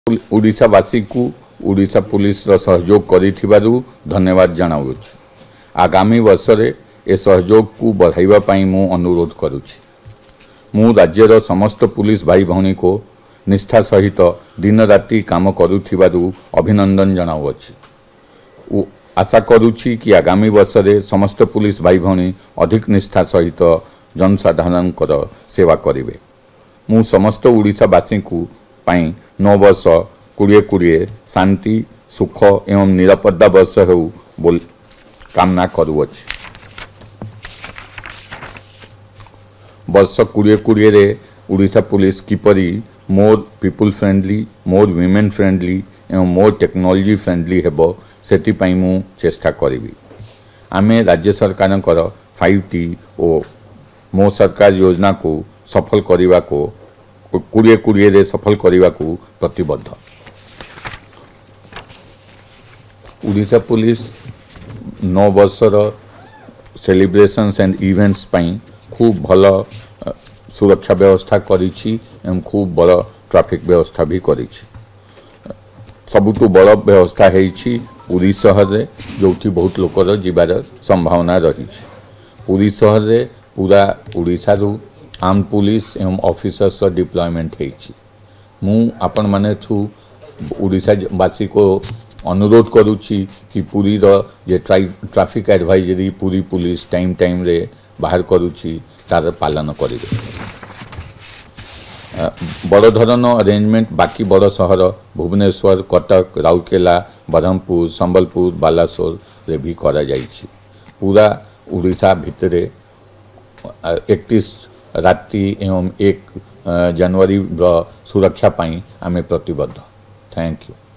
ओडिशावासी को ओडिशा पुलिस रो सहयोग करिथिबारु धन्यवाद जनाउछि। आगामी वर्ष रे ए सहयोग को बढ़ाइबा पई मु अनुरोध करुछि। मु राज्यर समस्त पुलिस भाई भौणी को निष्ठा सहित दिन राति काम करुथिबारु अभिनंदन जनाउछि। आशा करुछि कि आगामी वर्ष रे समस्त पुलिस भाई भौणी अधिक निष्ठा सहित जनसाधारण सेवा करिवे। मु समस्त ओडिशावासी को पाई 9 वर्ष 2020 शांति सुख एवं निरापत्ता वर्ष हो बोल कामना करुअछि। वर्ष 2020 रे ओडिशा पुलिस किपरि more people friendly more women friendly एवं मोर टेक्नोलॉजी फ्रेंडली हेबो सेति पई मु चेष्टा करिवि। आमे राज्य सरकार 5T ओ मो सरकार योजना को सफल करिवा को 2020 रे सफल करिवा को प्रतिबद्ध। ओडिशा पुलिस 9 वर्षर सेलिब्रेशंस एंड इवेंट्स पई खूब भल सुरक्षा व्यवस्था करिछि एवं खूब बड़ ट्रैफिक व्यवस्था भी करिछि। सबुठु बड़ व्यवस्था हेछि पुरी शहर रे जोथि बहुत लोकर जीवार संभावना रही। पुरी शहर रे पूरा ओडिशा रु आर्म पुलिस एवं ऑफिसर्स डिप्लॉयमेंट हेछि। मु आपण माने थु ओडिशा वासी को अनुरोध करुछि कि पुरी रो जे traffic advisory Puri police time रे बाहर करुछि तार पालन करिवे। बड़ धरन अरेंजमेंट बाकी बड़ शहर भुवनेश्वर कटक राउरकेला ब्रह्मपुर संबलपुर बालासोर रे भी करा जाइछि। पूरा ओडिशा भितरे 31 राति एवं 1 जनवरी सुरक्षा पाई आमे प्रतिबद्ध। Thank you.